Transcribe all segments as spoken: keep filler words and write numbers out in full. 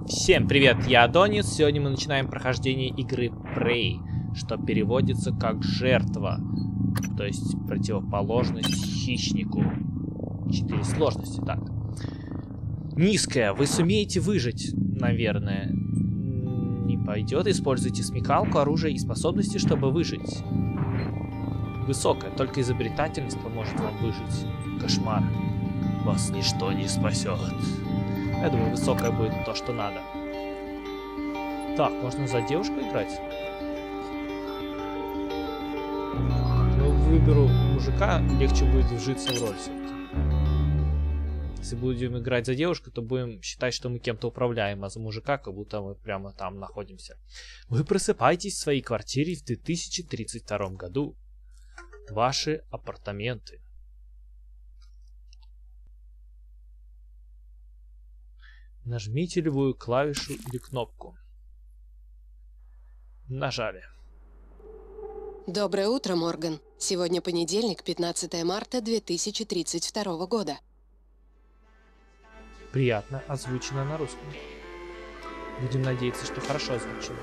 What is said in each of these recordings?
Всем привет, я Адонис. Сегодня мы начинаем прохождение игры Prey, что переводится как жертва, то есть противоположность хищнику. Четыре сложности, так. Низкая, вы сумеете выжить, наверное. Не пойдет, используйте смекалку, оружие и способности, чтобы выжить. Высокая, только изобретательность поможет вам выжить. Кошмар. Вас ничто не спасет. Я думаю, высокая будет то, что надо. Так, можно за девушку играть? Ну, выберу мужика, легче будет вжиться в роль все-таки. Если будем играть за девушку, то будем считать, что мы кем-то управляем, а за мужика, как будто мы прямо там находимся. Вы просыпаетесь в своей квартире в две тысячи тридцать втором году. Ваши апартаменты. Нажмите любую клавишу или кнопку. Нажали. Доброе утро, Морган. Сегодня понедельник, пятнадцатое марта две тысячи тридцать второго года. Приятно озвучено на русском. Будем надеяться, что хорошо озвучено.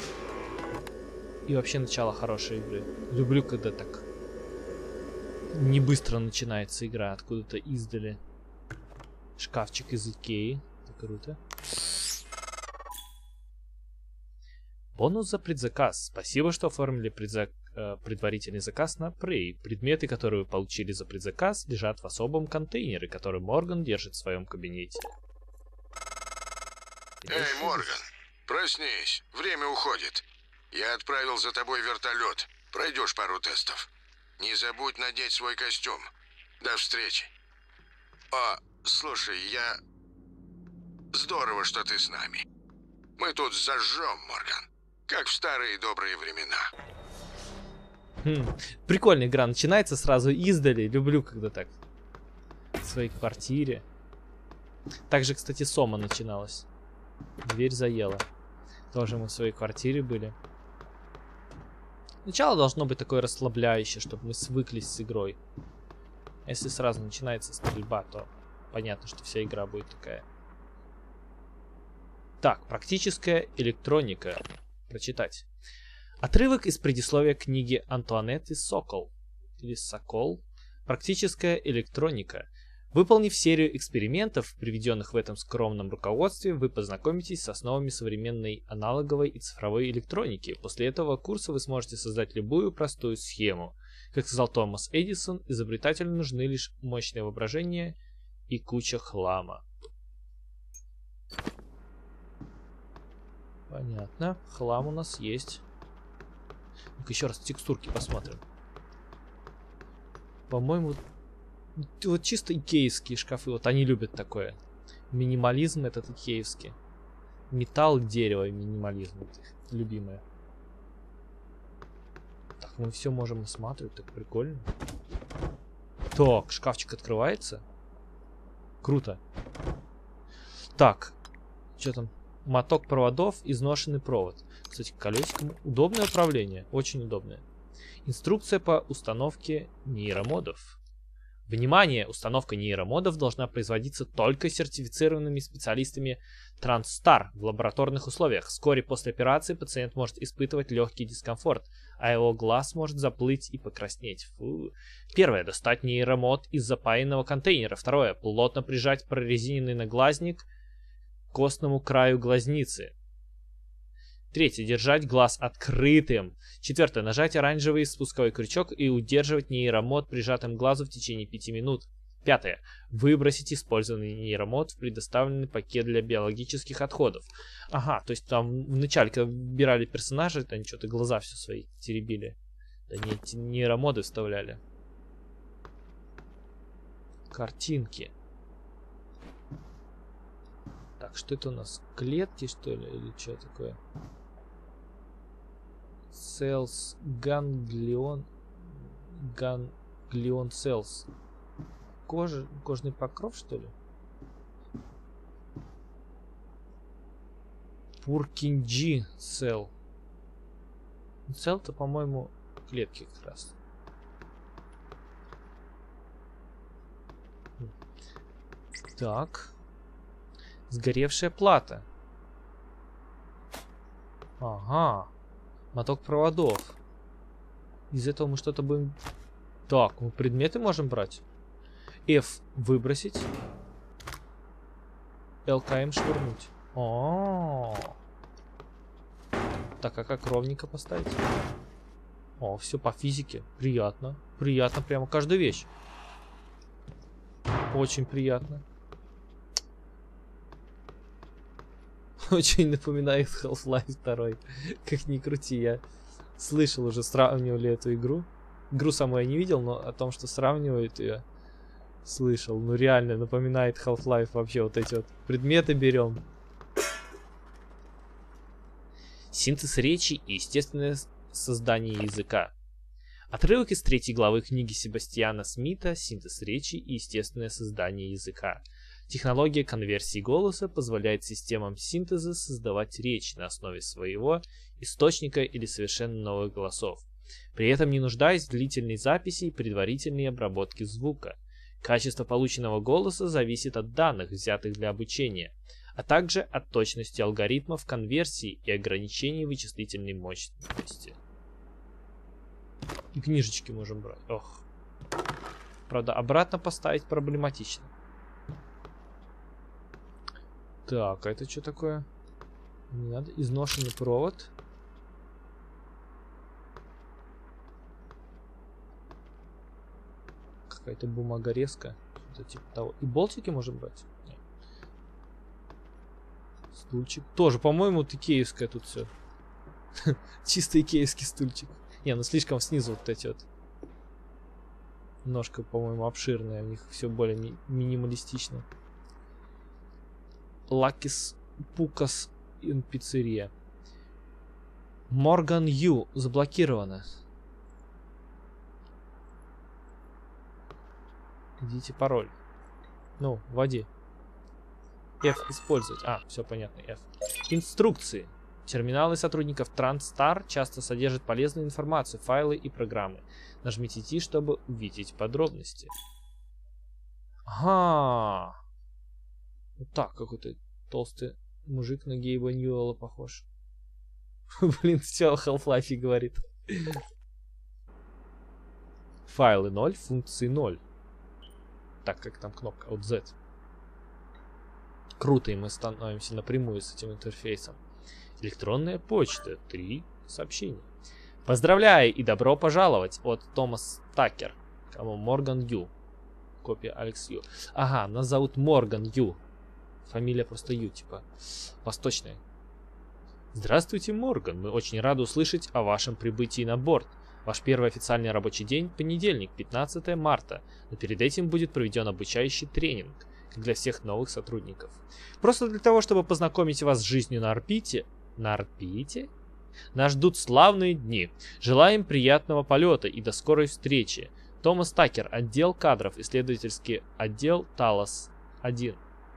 И вообще начало хорошей игры. Люблю, когда так не быстро начинается игра, откуда-то издали. Шкафчик из Икеи. Круто. Бонус за предзаказ. Спасибо, что оформили предзак... э, предварительный заказ на Prey. Предметы, которые вы получили за предзаказ, лежат в особом контейнере, который Морган держит в своем кабинете. Эй, Морган, проснись. Время уходит. Я отправил за тобой вертолет. Пройдешь пару тестов. Не забудь надеть свой костюм. До встречи. А, слушай, я... Здорово, что ты с нами. Мы тут зажжем, Морган. Как в старые добрые времена. Хм, прикольная игра. Начинается сразу издали. Люблю, когда так. В своей квартире. Также, кстати, Сома начиналась. Дверь заела. Тоже мы в своей квартире были. Начало должно быть такое расслабляющее, чтобы мы свыклись с игрой. Если сразу начинается стрельба, то понятно, что вся игра будет такая. Так, практическая электроника. Прочитать. Отрывок из предисловия книги Антуанетты Сокол. Или Сокол. Практическая электроника. Выполнив серию экспериментов, приведенных в этом скромном руководстве, вы познакомитесь с основами современной аналоговой и цифровой электроники. После этого курса вы сможете создать любую простую схему. Как сказал Томас Эдисон, изобретателю нужны лишь мощное воображение и куча хлама. Понятно. Хлам у нас есть. Ну-ка еще раз текстурки посмотрим. По-моему, вот чисто икеевские шкафы. Вот они любят такое. Минимализм этот икеевский. Металл, дерево, минимализм. Это их любимое. Так, мы все можем осматривать. Так прикольно. Так, шкафчик открывается. Круто. Так, что там? Моток проводов, изношенный провод. Кстати, колесиком удобное управление, очень удобное. Инструкция по установке нейромодов. Внимание! Установка нейромодов должна производиться только сертифицированными специалистами TransStar в лабораторных условиях. Вскоре после операции пациент может испытывать легкий дискомфорт, а его глаз может заплыть и покраснеть. Фу. Первое. Достать нейромод из запаянного контейнера. Второе. Плотно прижать прорезиненный наглазник к костному краю глазницы. Третье. Держать глаз открытым. Четвертое. Нажать оранжевый спусковой крючок и удерживать нейромод прижатым к глазу в течение пяти минут. Пятое. Выбросить использованный нейромод в предоставленный пакет для биологических отходов. Ага, то есть там вначале, когда выбирали персонажа, они что-то глаза все свои теребили. Да не, эти нейромоды вставляли. Картинки. Так, что это у нас? Клетки, что ли? Или что такое? Cells, ганглион, ганглион cells. Кожа, кожный покров, что ли? Пуркинджи cell. Cell-то, по-моему, клетки как раз. Так. Сгоревшая плата. Ага. Моток проводов. Из этого мы что-то будем... Так, мы предметы можем брать. F выбросить. ЛКМ швырнуть. О, так, а как ровненько поставить? О, все по физике. Приятно. Приятно прямо каждую вещь. Очень приятно. Очень напоминает Half-Life два. Как ни крути, я слышал уже, сравнивали эту игру. Игру саму я не видел, но о том, что сравнивают ее, слышал. Ну реально напоминает Half-Life вообще. Вот эти вот предметы берем. Синтез речи и естественное создание языка. Отрывок из третьей главы книги Себастьяна Смита «Синтез речи и естественное создание языка». Технология конверсии голоса позволяет системам синтеза создавать речь на основе своего источника или совершенно новых голосов, при этом не нуждаясь в длительной записи и предварительной обработке звука. Качество полученного голоса зависит от данных, взятых для обучения, а также от точности алгоритмов конверсии и ограничений вычислительной мощности. И книжечки можем брать. Ох. Правда, обратно поставить проблематично. Так, а это что такое? Не надо. Изношенный провод. Какая-то бумагорезка. Это типа того. И болтики можем брать? Нет. Стульчик. Тоже, по-моему, икеевское тут все. Чисто икеевский стульчик. Не, ну слишком снизу вот эти вот. Ножка, по-моему, обширная. У них все более ми минималистично. Лакис Пукас ин пиццерия. Морган Ю заблокировано. Введите пароль. Ну, вводи. F использовать. А, все понятно. F. Инструкции. Терминалы сотрудников TranStar часто содержат полезную информацию, файлы и программы. Нажмите T, чтобы увидеть подробности. Ага. Вот так, какой-то толстый мужик на Гейба Ньюэлла похож. Блин, все о Half-Life говорит. Файлы ноль, функции ноль. Так, как там кнопка? Вот Z. Круто, и мы становимся напрямую с этим интерфейсом. Электронная почта. Три сообщения. Поздравляю и добро пожаловать от Томас Такер. Кому? Морган Ю. Копия Алекс Ю. Ага, нас зовут Морган Ю. Фамилия просто Ю, типа восточная. Здравствуйте, Морган. Мы очень рады услышать о вашем прибытии на борт. Ваш первый официальный рабочий день – понедельник, пятнадцатое марта. Но перед этим будет проведен обучающий тренинг, как для всех новых сотрудников. Просто для того, чтобы познакомить вас с жизнью на орбите. На орбите? Нас ждут славные дни. Желаем приятного полета и до скорой встречи. Томас Такер, отдел кадров, исследовательский отдел Талос один.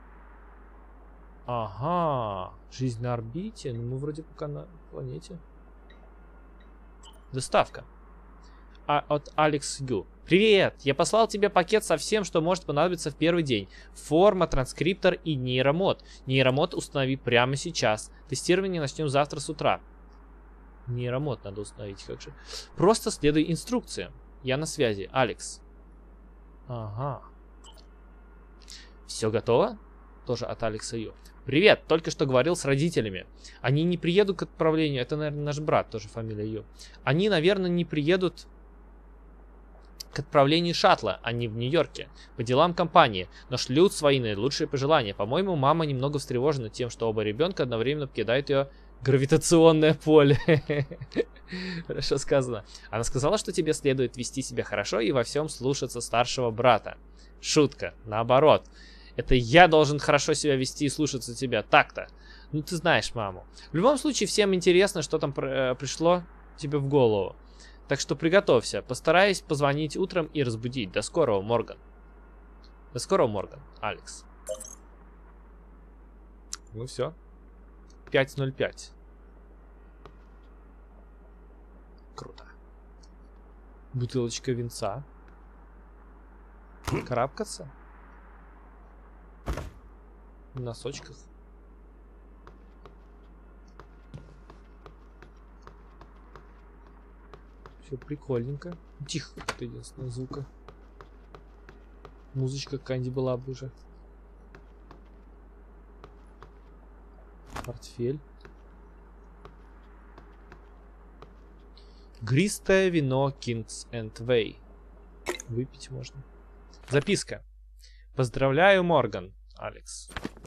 Ага, жизнь на орбите. Ну, мы вроде пока на планете. Доставка. А от Алекс Ю. Привет! Я послал тебе пакет со всем, что может понадобиться в первый день. Форма, транскриптор и нейромод. Нейромод установи прямо сейчас. Тестирование начнем завтра с утра. Нейромод надо установить, как же. Просто следуй инструкциям. Я на связи. Алекс. Ага. Все готово? Тоже от Алекса Ю. Привет, только что говорил с родителями. Они не приедут к отправлению. Это, наверное, наш брат, тоже фамилия Ю. Они, наверное, не приедут к отправлению шаттла. Они в Нью-Йорке. По делам компании. Но шлют свои наилучшие пожелания. По-моему, мама немного встревожена тем, что оба ребенка одновременно покидают ее гравитационное поле. Хорошо сказано. Она сказала, что тебе следует вести себя хорошо и во всем слушаться старшего брата. Шутка. Наоборот. Это я должен хорошо себя вести и слушаться тебя. Так-то. Ну, ты знаешь маму. В любом случае, всем интересно, что там э, пришло тебе в голову. Так что приготовься. Постараюсь позвонить утром и разбудить. До скорого, Морган. До скорого, Морган. Алекс. Ну все. пять ноль пять. Круто. Бутылочка винца. Карабкаться. В носочках. Все прикольненько. Тихо, это единственное звука. Музычка какая-нибудь была бы уже. Портфель. Гристое вино Kings and Way. Выпить можно. Записка. Поздравляю, Морган. Алекс.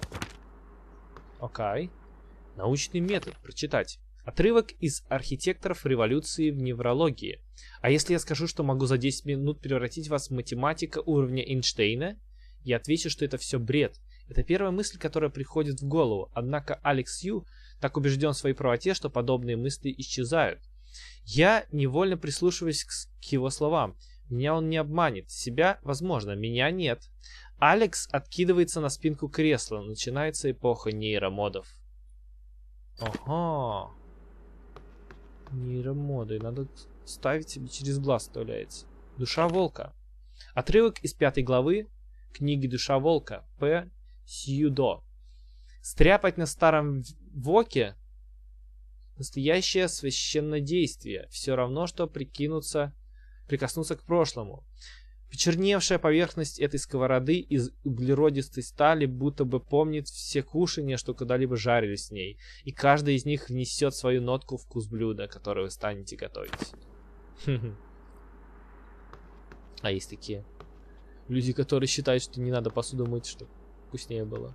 Окей. Научный метод. Прочитать. Отрывок из «Архитекторов революции в неврологии». А если я скажу, что могу за десять минут превратить вас в математика уровня Эйнштейна? Я отвечу, что это все бред. Это первая мысль, которая приходит в голову. Однако Алекс Ю так убежден в своей правоте, что подобные мысли исчезают. Я невольно прислушиваюсь к, к его словам. Меня он не обманет. Себя, возможно, меня нет. Алекс откидывается на спинку кресла. Начинается эпоха нейромодов. Ага. Нейромоды. Надо ставить себе через глаз, вставляется. Душа волка. Отрывок из пятой главы книги «Душа волка» П. Сьюдо. Стряпать на старом воке настоящее священное действие. Все равно, что прикинуться, прикоснуться к прошлому. Почерневшая поверхность этой сковороды из углеродистой стали будто бы помнит все кушания, что когда-либо жарили с ней. И каждый из них внесет свою нотку в вкус блюда, которое вы станете готовить. А есть такие люди, которые считают, что не надо посуду мыть, чтобы вкуснее было.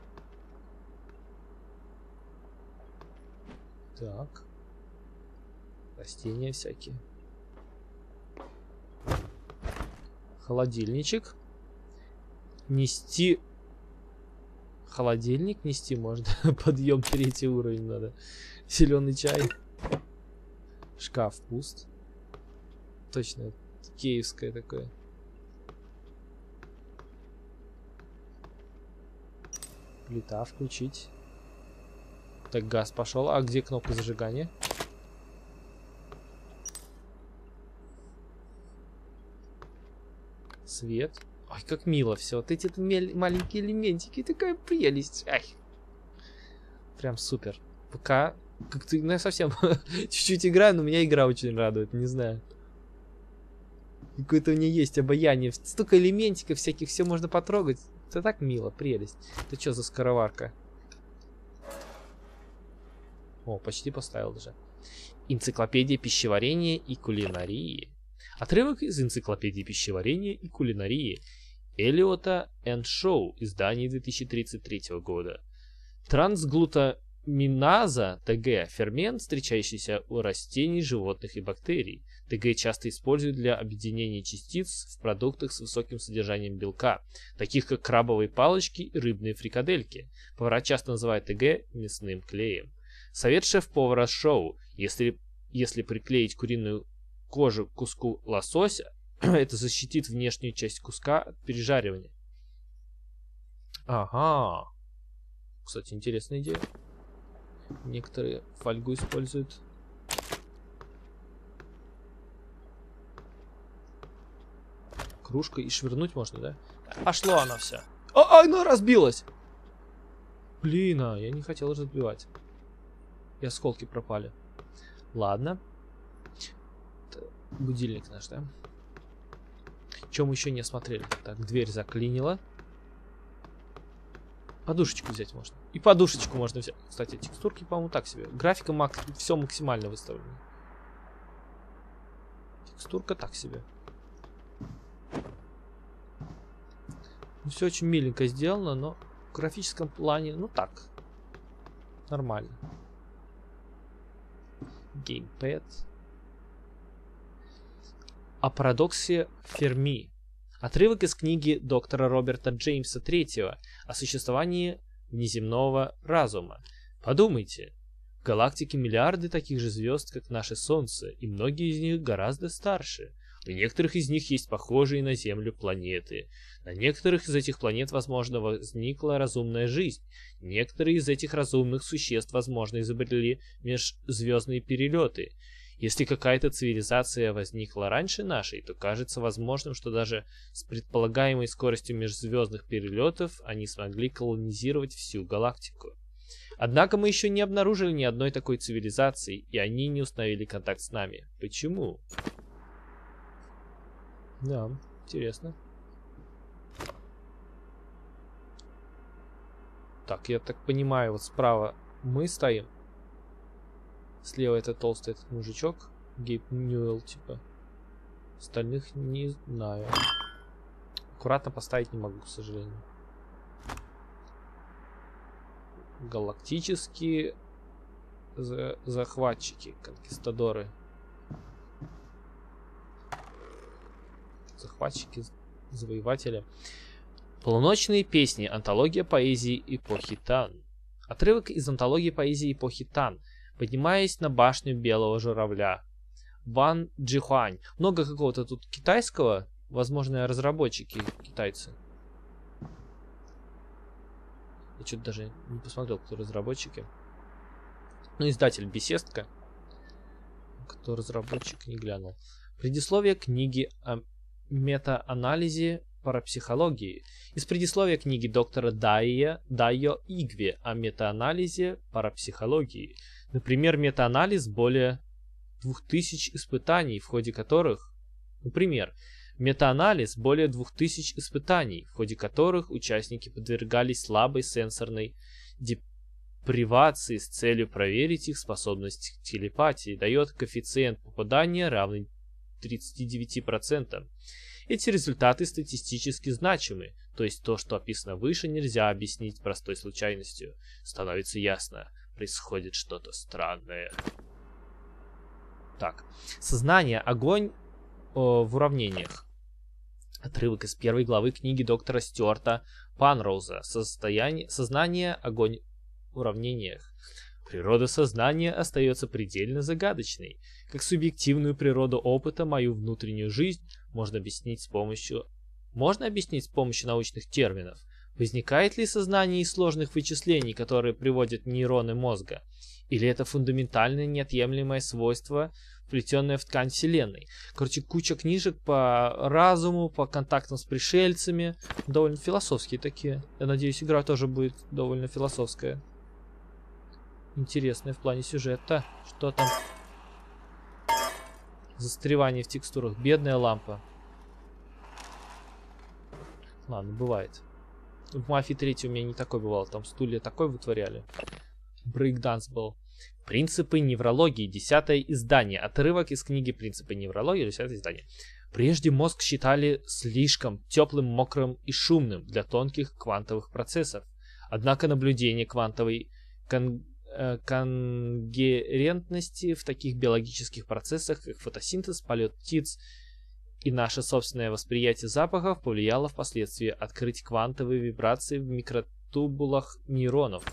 Так. Растения всякие. Холодильничек. Нести... Холодильник нести можно. Подъем третий уровень надо. Зеленый чай. Шкаф пуст. Точно. Киевское такое. Плита включить. Так, газ пошел. А где кнопка зажигания? Свет. Ой, как мило все. Вот эти маленькие элементики. Такая прелесть. Ай. Прям супер. Пока как-то, ну, я совсем чуть-чуть играю, но меня игра очень радует. Не знаю. Какое-то у нее есть обаяние. Столько элементиков всяких, все можно потрогать. Это так мило, прелесть. Это что за скороварка? О, почти поставил даже. Энциклопедия пищеварения и кулинарии. Отрывок из энциклопедии пищеварения и кулинарии Эллиота энд Шоу, издание две тысячи тридцать третьего года. Трансглутаминаза ТГ – фермент, встречающийся у растений, животных и бактерий. ТГ часто используют для объединения частиц в продуктах с высоким содержанием белка, таких как крабовые палочки и рыбные фрикадельки. Повара часто называют ТГ мясным клеем. Совет шеф-повара Шоу: если, если приклеить куриную кожу к куску лосося, это защитит внешнюю часть куска от пережаривания. Ага. Кстати, интересная идея. Некоторые фольгу используют. Кружка и швырнуть можно, да? Пошло оно все. А, оно разбилось! Блин, а я не хотел разбивать. И осколки пропали. Ладно. Будильник наш, да? Чем мы еще не осмотрели? Так, дверь заклинила. Подушечку взять можно. И подушечку можно взять. Кстати, текстурки, по-моему, так себе. Графика мак... все максимально выставлено. Текстурка так себе. Ну, все очень миленько сделано, но в графическом плане, ну так. Нормально. Геймпэд. О парадоксе Ферми. Отрывок из книги доктора Роберта Джеймса третьего о существовании внеземного разума. Подумайте, в галактике миллиарды таких же звезд, как наше Солнце, и многие из них гораздо старше. У некоторых из них есть похожие на Землю планеты. На некоторых из этих планет, возможно, возникла разумная жизнь. Некоторые из этих разумных существ, возможно, изобрели межзвездные перелеты. Если какая-то цивилизация возникла раньше нашей, то кажется возможным, что даже с предполагаемой скоростью межзвездных перелетов они смогли колонизировать всю галактику. Однако мы еще не обнаружили ни одной такой цивилизации, и они не установили контакт с нами. Почему? Да, интересно. Так, я так понимаю, вот справа мы стоим. Слева это толстый этот мужичок. Гейб Ньюэлл, типа. Остальных не знаю. Аккуратно поставить не могу, к сожалению. Галактические за захватчики, конкистадоры. Захватчики, завоеватели. Полуночные песни. Антология поэзии эпохи Тан. Отрывок из антологии поэзии эпохи Тан. Поднимаясь на башню белого журавля. Ван Джихуань. Много какого-то тут китайского. Возможно, разработчики китайцы. Я что-то даже не посмотрел, кто разработчики. Ну, издатель Беседка. Кто разработчик, не глянул. Предисловие книги о метаанализе парапсихологии. Из предисловия книги доктора Дайя, Дайо Игве о метаанализе парапсихологии. Например, метаанализ более двух тысяч испытаний, в ходе которых... Например, метаанализ более двух тысяч испытаний, в ходе которых участники подвергались слабой сенсорной депривации с целью проверить их способность к телепатии, дает коэффициент попадания равный тридцати девяти процентам. Эти результаты статистически значимы, то есть то, что описано выше, нельзя объяснить простой случайностью. Становится ясно, происходит что-то странное. Так, сознание, огонь о, в уравнениях. Отрывок из первой главы книги доктора Стюарта Панроуза. Состояние, сознание, огонь в уравнениях. Природа сознания остается предельно загадочной. Как субъективную природу опыта, мою внутреннюю жизнь можно объяснить с помощью... Можно объяснить с помощью научных терминов. Возникает ли сознание из сложных вычислений, которые приводят нейроны мозга? Или это фундаментальное неотъемлемое свойство, вплетенное в ткань Вселенной? Короче, куча книжек по разуму, по контактам с пришельцами. Довольно философские такие. Я надеюсь, игра тоже будет довольно философская. Интересная в плане сюжета. Что там? Застревание в текстурах. Бедная лампа. Ладно, бывает. В Мафии три у меня не такой бывало. Там стулья такой вытворяли. Брейкданс был. Принципы неврологии. Десятое издание. Отрывок из книги «Принципы неврологии». Десятое издание. Прежде мозг считали слишком теплым, мокрым и шумным для тонких квантовых процессов. Однако наблюдение квантовой кон конгерентности в таких биологических процессах, как фотосинтез, полет птиц и наше собственное восприятие запахов повлияло впоследствии открыть квантовые вибрации в микротубулах нейронов.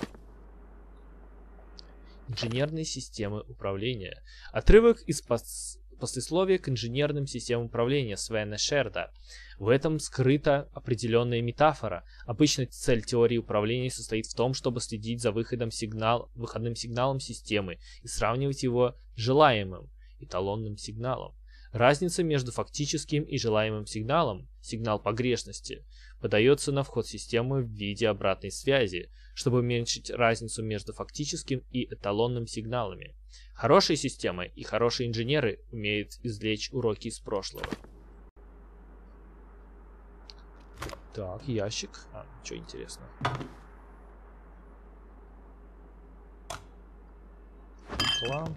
Инженерные системы управления. Отрывок из послесловия к инженерным системам управления Свена Шерда. В этом скрыта определенная метафора. Обычно цель теории управления состоит в том, чтобы следить за выходом сигнал, выходным сигналом системы и сравнивать его с желаемым эталонным сигналом. Разница между фактическим и желаемым сигналом, сигнал погрешности, подается на вход системы в виде обратной связи, чтобы уменьшить разницу между фактическим и эталонным сигналами. Хорошие системы и хорошие инженеры умеют извлечь уроки из прошлого. Так, ящик. А, что интересно. Реклам.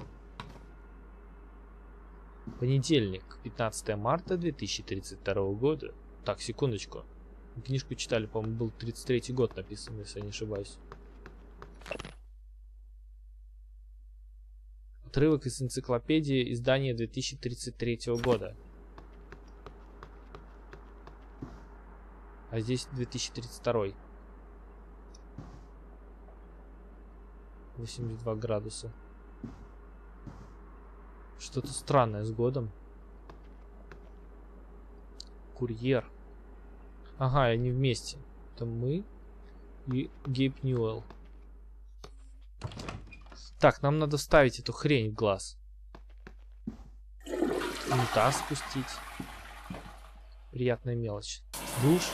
Понедельник, пятнадцатое марта две тысячи тридцать второго года. Так, секундочку. Книжку читали, по-моему, был тридцать третий год написан, если я не ошибаюсь. Отрывок из энциклопедии издания две тысячи тридцать третьего года. А здесь две тысячи тридцать второй. восемьдесят два градуса. Что-то странное с годом. Курьер. Ага, они вместе. Это мы и Гейб Ньюэлл. Так, нам надо вставить эту хрень в глаз. Унитаз спустить. Приятная мелочь. Душ.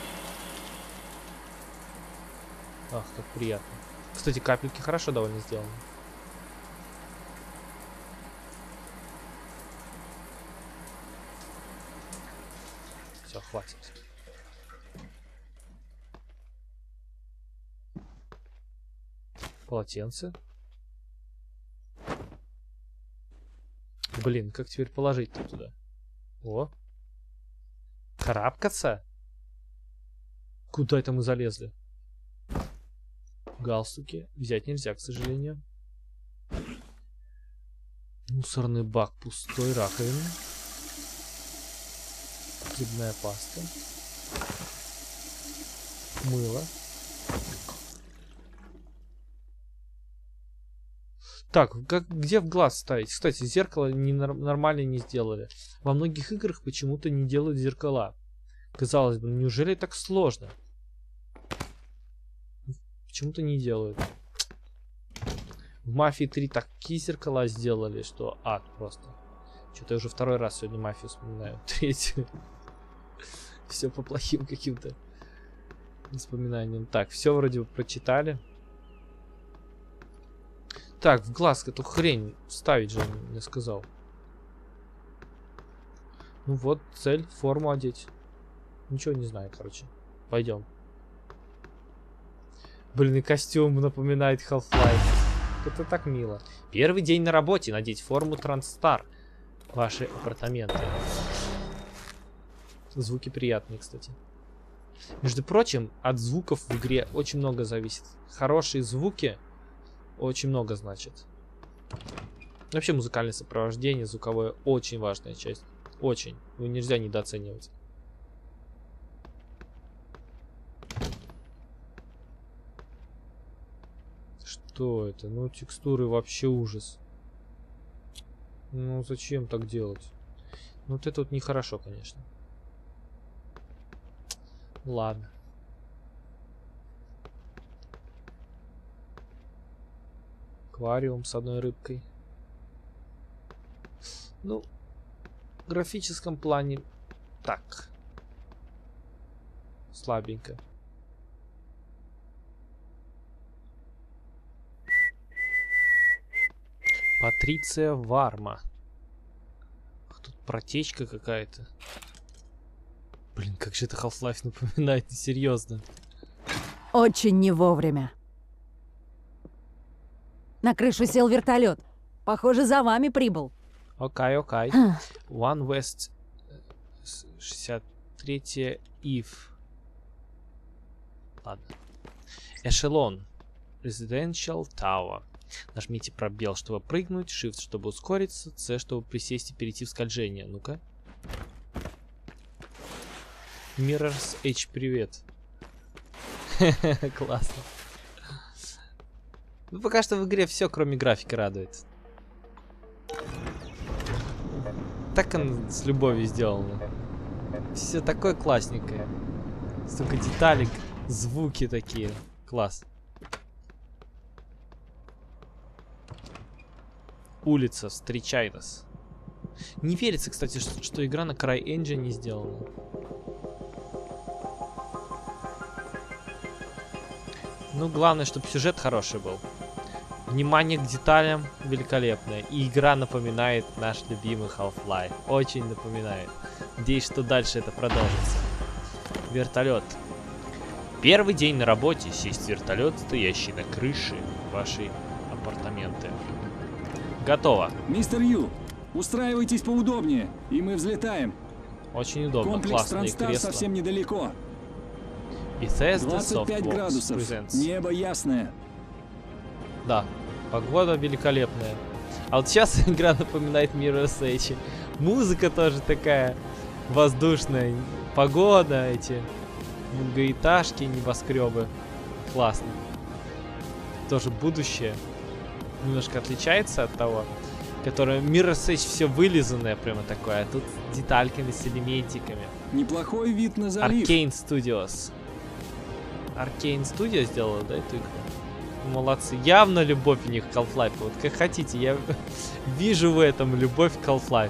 Ах, как приятно. Кстати, капельки хорошо довольно сделаны. хватит. Полотенце. Блин, как теперь положить-то туда? О. Карабкаться? Куда это мы залезли? Галстуки. Взять нельзя, к сожалению. Мусорный бак пустой, раковина. Зубная паста. Мыло. Так, как, где в глаз ставить? Кстати, зеркало не, нормально не сделали. Во многих играх почему-то не делают зеркала. Казалось бы, неужели так сложно? Почему-то не делают. В Мафии три такие зеркала сделали, что ад просто. Что-то я уже второй раз сегодня Мафию вспоминаю. Третью. Все по плохим каким-то воспоминаниям. Так, все вроде бы прочитали. Так, в глаз эту хрень вставить же я сказал. Ну вот, цель, форму одеть. Ничего не знаю, короче. Пойдем. Блин, и костюм напоминает Half-Life. Это так мило. Первый день на работе. Надеть форму Транстар. Ваши апартаменты. Звуки приятные, кстати. Между прочим, от звуков в игре очень много зависит. Хорошие звуки очень много значит. Вообще музыкальное сопровождение, звуковое, очень важная часть. Очень. Его нельзя недооценивать. Что это? Ну, текстуры вообще ужас. Ну, зачем так делать? Ну, вот это вот нехорошо, конечно. Ладно. Аквариум с одной рыбкой. Ну, в графическом плане так. Слабенько. Патриция Варма. Ах, тут протечка какая-то. Блин, как же это Half-Life напоминает, серьезно. Очень не вовремя. На крышу сел вертолет. Похоже, за вами прибыл. Окей, окей. One West шестьдесят три Ив. Ладно. Эшелон. Residential Tower. Нажмите пробел, чтобы прыгнуть, Shift, чтобы ускориться, C, чтобы присесть и перейти в скольжение. Ну-ка. Mirror's Edge, привет. Классно. Ну, пока что в игре все, кроме графики, радует. Так он с любовью сделано. Все такое классненькое. Столько деталек, звуки такие. Класс. Улица, встречай нас. Не верится, кстати, что, что игра на CryEngine не сделана. Ну, главное, чтобы сюжет хороший был. Внимание к деталям великолепное. И игра напоминает наш любимый Half-Life. Очень напоминает. Надеюсь, что дальше это продолжится. Вертолет. Первый день на работе. Сесть в вертолет, стоящий на крыше вашей апартаменты. Готово. Мистер Ю, устраивайтесь поудобнее, и мы взлетаем. Очень удобно. Комплекс Классные Транстар кресла. совсем недалеко. Bethesda двадцать пять Softworks градусов. presents. Небо ясное. Да, погода великолепная. А вот сейчас игра напоминает Mirror's Edge. Музыка тоже такая воздушная. Погода, эти многоэтажки, небоскребы. Классно. Тоже будущее. Немножко отличается от того, которое Mirror's Edge все вылизанное прямо такое, а тут с детальками, с элементиками. Неплохой вид на залив. Arcane Studios. Arcane Studios сделала, да, эту игру? Молодцы. Явно любовь у них к Half-Life. Вот как хотите, я вижу в этом любовь к Half-Life.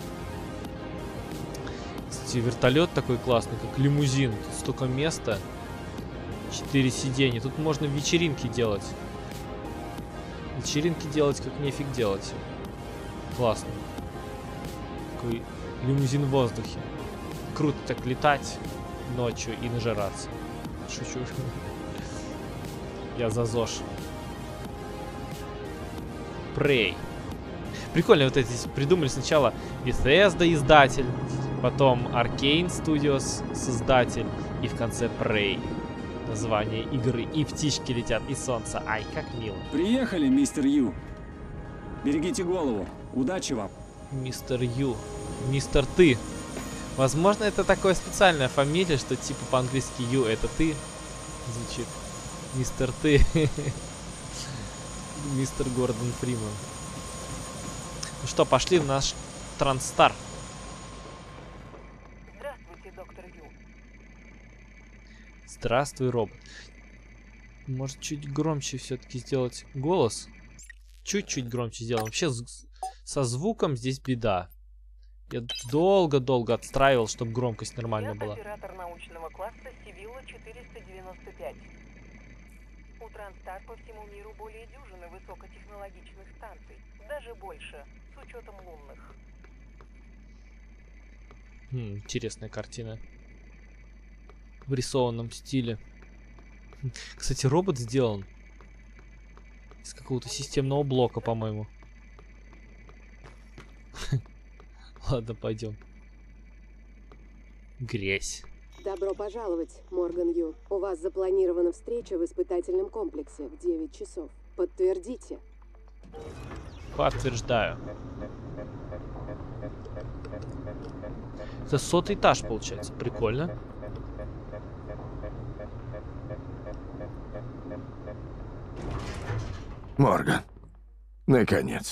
Кстати, вертолет такой классный, как лимузин. Тут столько места. Четыре сиденья. Тут можно вечеринки делать. Вечеринки делать как нефиг делать. Классно. Такой лимузин в воздухе. круто так летать ночью и нажираться. Шучу. Я за ЗОЖ. Prey. Прикольно, вот эти придумали сначала Bethesda издатель, потом Arcane Studios создатель, и в конце Prey. Название игры. И птички летят, и солнце. Ай, как мило. Приехали, мистер Ю. Берегите голову. Удачи вам. Мистер Ю. Мистер Ты. Возможно, это такая специальная фамилия, что типа по-английски Ю это ты. Звучит. Мистер Ты. Мистер Гордон Фриман. Ну что, пошли в наш Транстар. Здравствуйте, доктор Ю. Здравствуй, робот. Может, чуть громче все-таки сделать голос? Чуть-чуть громче сделаем. Вообще, со звуком здесь беда. Я долго-долго отстраивал, чтобы громкость нормальная Я была. оператор научного класса Сивилла четыреста девяносто пять. У Транстар по всему миру более дюжины высокотехнологичных станций. Даже больше, с учетом лунных. Хм, интересная картина. В рисованном стиле. Кстати, робот сделан из какого-то системного блока, по-моему. Ладно, пойдем. Грязь. Добро пожаловать, Морган Ю. У вас запланирована встреча в испытательном комплексе в девять часов. Подтвердите. Подтверждаю. Это сотый этаж, получается. Прикольно. Морган. Наконец.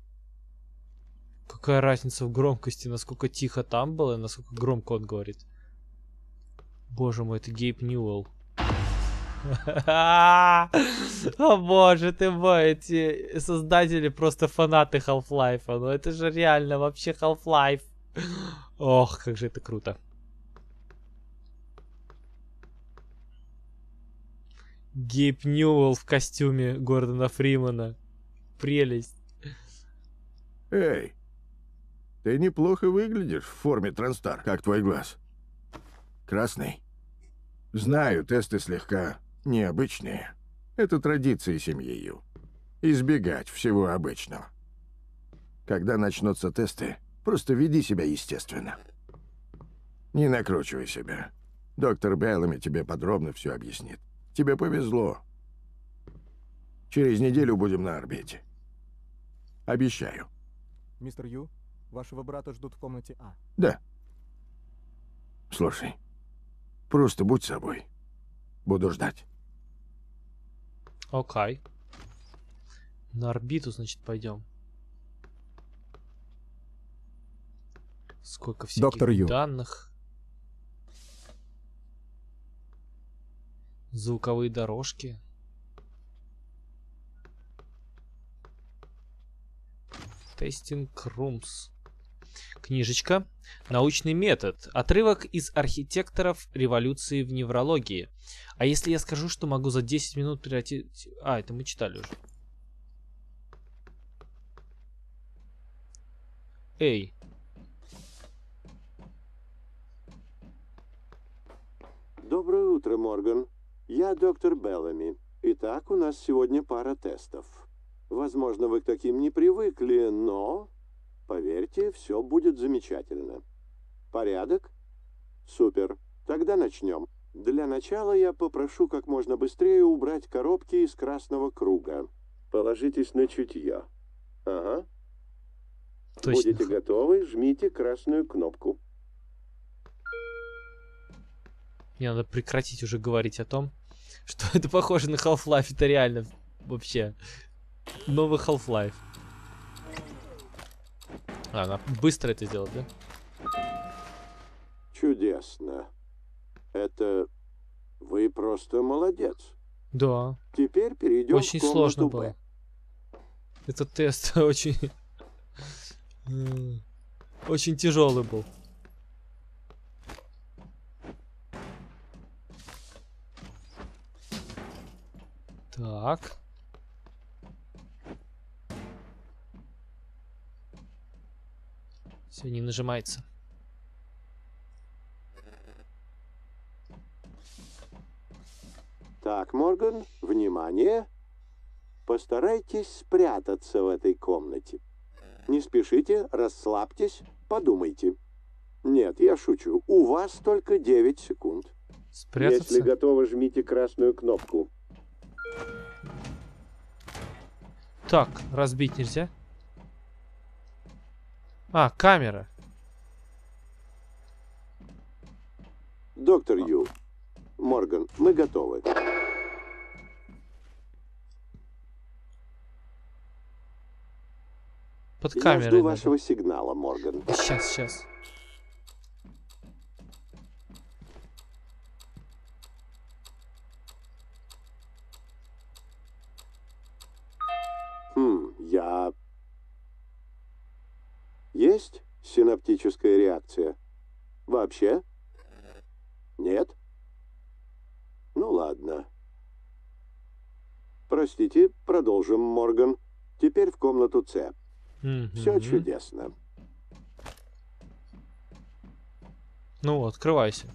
Какая разница в громкости, насколько тихо там было и насколько громко он говорит. Боже мой, это Гейб Ньюэлл. О боже ты мой, эти создатели просто фанаты Half-Life. Ну это же реально вообще Half-Life. Ох, как же это круто. Гейб Ньюэлл в костюме Гордона Фримана. Прелесть. Эй, ты неплохо выглядишь в форме Транстар. Как твой глаз? Красный? Знаю, тесты слегка необычные. Это традиции семьи Ю. Избегать всего обычного. Когда начнутся тесты, просто веди себя естественно. Не накручивай себя. Доктор Беллами тебе подробно все объяснит. Тебе повезло. Через неделю будем на орбите. Обещаю. Мистер Ю, вашего брата ждут в комнате А. Да. Слушай, просто будь собой. Буду ждать. Окей. На орбиту, значит, пойдем. Сколько всяких Доктор Ю. данных. Звуковые дорожки. Тестинг румс. Книжечка. Научный метод. Отрывок из архитекторов революции в неврологии. А если я скажу, что могу за десять минут превратить... А, это мы читали уже. Эй. Доброе утро, Морган. Я доктор Беллами. Итак, у нас сегодня пара тестов. Возможно, вы к таким не привыкли, но... Поверьте, все будет замечательно. Порядок? Супер. Тогда начнем. Для начала я попрошу как можно быстрее убрать коробки из красного круга. Положитесь на чутье. Ага. Точно. Будете готовы, жмите красную кнопку. Мне надо прекратить уже говорить о том, что это похоже на Half-Life. Это реально вообще новый Half-Life. А, она быстро это сделала, да? Чудесно. Это... Вы просто молодец. Да. Теперь перейдем Очень в комнату сложно Б. было. Этот тест очень... очень тяжелый был. Так. Все, не нажимается. Итак, Морган, внимание. Постарайтесь спрятаться в этой комнате. Не спешите, расслабьтесь, подумайте. Нет, я шучу. У вас только девять секунд. Спрятаться? Если готовы, жмите красную кнопку. Так, разбить нельзя? А, камера. Доктор Ю, Морган, мы готовы. Под Я камерой жду надо. вашего сигнала, Морган. Сейчас, сейчас. Хм, я... Есть синаптическая реакция? Вообще? Нет? Ну ладно. Простите, продолжим, Морган. Теперь в комнату С. Мгм. Все чудесно. Ну, открывайся.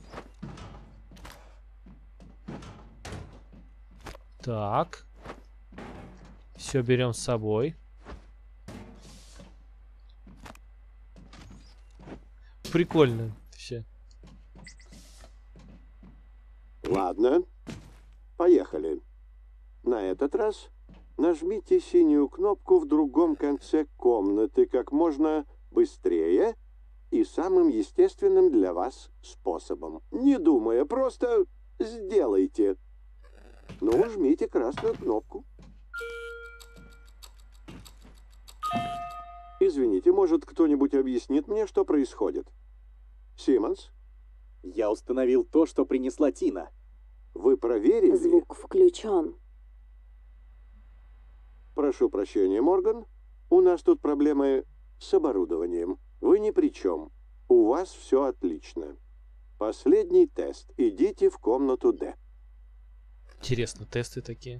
Так. Все берем с собой. Прикольно все. Ладно. Поехали. На этот раз нажмите синюю кнопку в другом конце комнаты как можно быстрее и самым естественным для вас способом. Не думая, просто сделайте. Ну, жмите красную кнопку. Извините, может, кто-нибудь объяснит мне, что происходит? Симмонс? Я установил то, что принесла Тина. Вы проверили? Звук включен. Прошу прощения, Морган. У нас тут проблемы с оборудованием. Вы ни при чем. У вас все отлично. Последний тест. Идите в комнату Д. Интересно, тесты такие.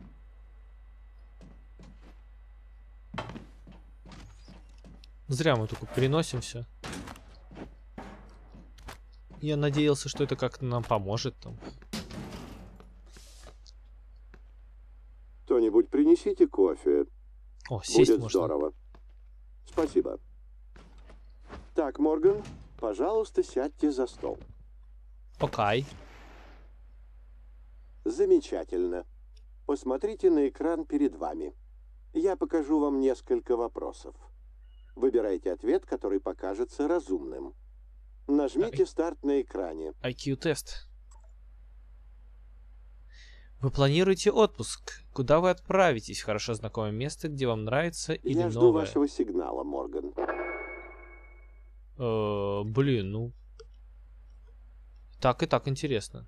Зря мы только переносим все. Я надеялся, что это как-то нам поможет там. Кто-нибудь принесите кофе. О, сесть Будет можно. здорово. Спасибо. Так, Морган, пожалуйста, сядьте за стол. Окей. Замечательно. Посмотрите на экран перед вами. Я покажу вам несколько вопросов. Выбирайте ответ, который покажется разумным. Нажмите «Старт» на экране. ай кью-тест. Вы планируете отпуск? Куда вы отправитесь? В хорошо знакомое место, где вам нравится, или Я жду новое? вашего сигнала, Морган. Э, блин, ну... Так и так интересно.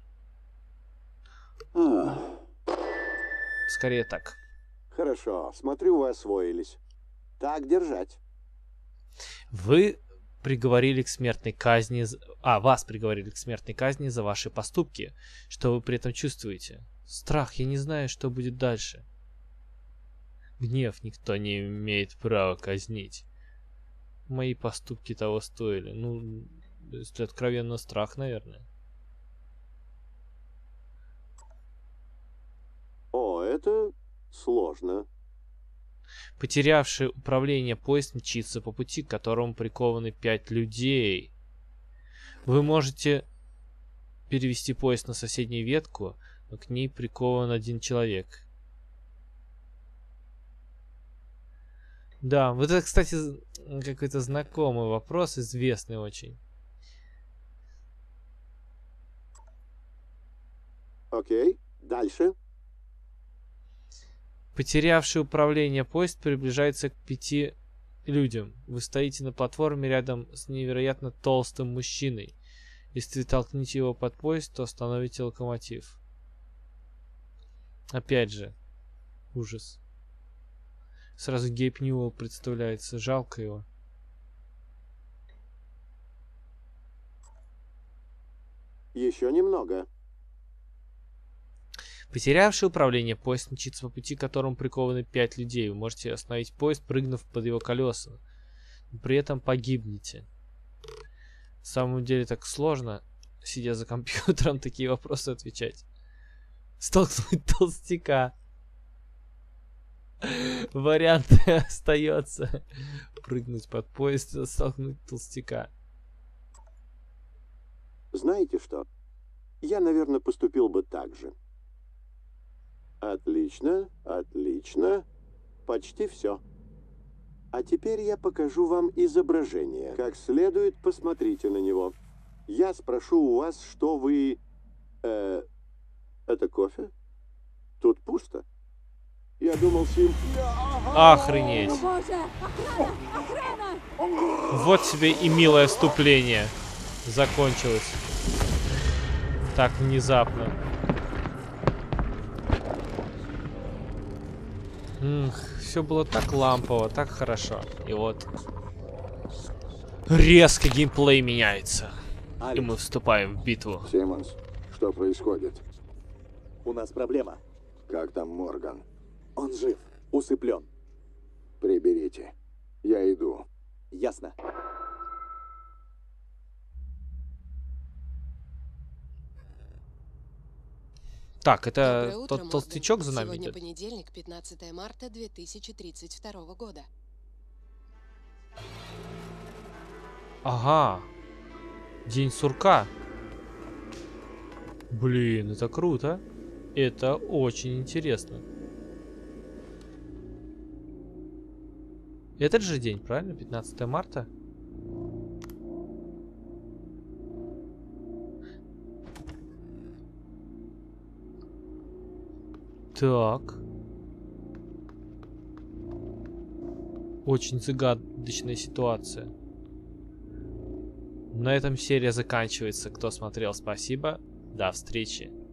Ах, Скорее так. хорошо, смотрю, вы освоились. Так держать. Вы приговорили к смертной казни... з- А, вас приговорили к смертной казни за ваши поступки. Что вы при этом чувствуете? Страх, я не знаю, что будет дальше. Гнев, никто не имеет права казнить. Мои поступки того стоили. Ну, если откровенно, страх, наверное. О, это сложно. Потерявший управление поезд мчится по пути, к которому прикованы пять людей. Вы можете перевести поезд на соседнюю ветку, но к ней прикован один человек. Да, вот это, кстати, какой-то знакомый вопрос, известный очень. Окей, дальше. Потерявший управление поезд приближается к пяти людям. Вы стоите на платформе рядом с невероятно толстым мужчиной. Если вы толкнете его под поезд, то остановите локомотив. Опять же, ужас. Сразу Гейб Ньюэлл представляется. Жалко его. Еще немного. Потерявший управление поезд мчится по пути, к которому прикованы пять людей. Вы можете остановить поезд, прыгнув под его колеса. Но при этом погибнете. На самом деле так сложно, сидя за компьютером, такие вопросы отвечать. Столкнуть толстяка. Вариант остается. Прыгнуть под поезд, столкнуть толстяка. Знаете что? Я, наверное, поступил бы так же. Отлично, отлично. Почти все. А теперь я покажу вам изображение. Как следует, посмотрите на него. Я спрошу у вас, что вы... Э, это кофе? Тут пусто. Я думал, Сим... Охренеть. О, боже! Охрана! Охрана! Вот тебе и милое вступление. Закончилось. Так внезапно. Все было так лампово, так хорошо. И вот резко геймплей меняется. И мы вступаем в битву. Симмонс, что происходит? У нас проблема. Как там Морган? Он жив, усыплен. Приберите. Я иду. Ясно. Так, это Доброе утро, тот толстячок за нами Сегодня идет. понедельник, пятнадцатое марта две тысячи тридцать второго года. Ага. День сурка. Блин, это круто. Это очень интересно. Этот же день, правильно? пятнадцатое марта? Так. Очень загадочная ситуация. На этом серия заканчивается. Кто смотрел, спасибо. До встречи.